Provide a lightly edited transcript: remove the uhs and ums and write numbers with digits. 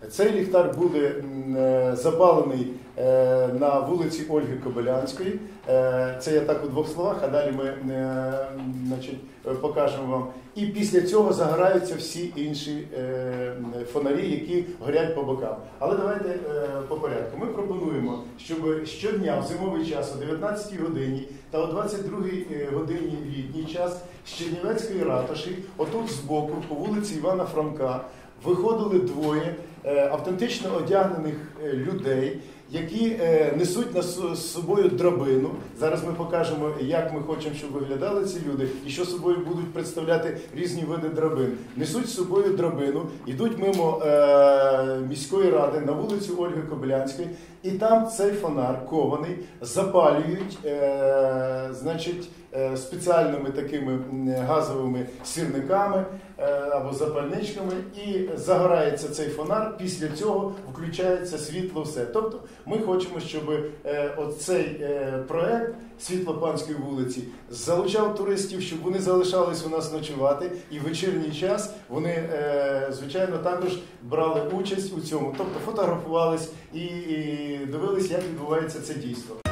Цей ліхтар буде запалений на вулиці Ольги Кобилянської. Це я так у двох словах, а далі ми покажемо вам. І після цього загораються всі інші фонарі, які горять по бокам. Але давайте по порядку. Ми пропонуємо, щоб щодня в зимовий час о 19 годині та о 22 годині в літній час з Чернівецької ратуші, отут збоку, по вулиці Івана Франка, виходили двоє автентично одягнених людей, які несуть з собою драбину. Зараз ми покажемо, як ми хочемо, щоб виглядали ці люди, і що собою будуть представляти різні види драбин. Несуть з собою драбину, йдуть мимо міської ради на вулицю Ольги Кобилянської, і там цей фонар кований запалюють, спеціальними такими газовими сірниками або запальничками, і загорається цей фонар, після цього включається світло, все. Тобто ми хочемо, щоб оцей проект Світлопанської вулиці залучав туристів, щоб вони залишались у нас ночувати, і в вечірній час вони, звичайно, також брали участь у цьому, тобто фотографувались і дивились, як відбувається це дійство.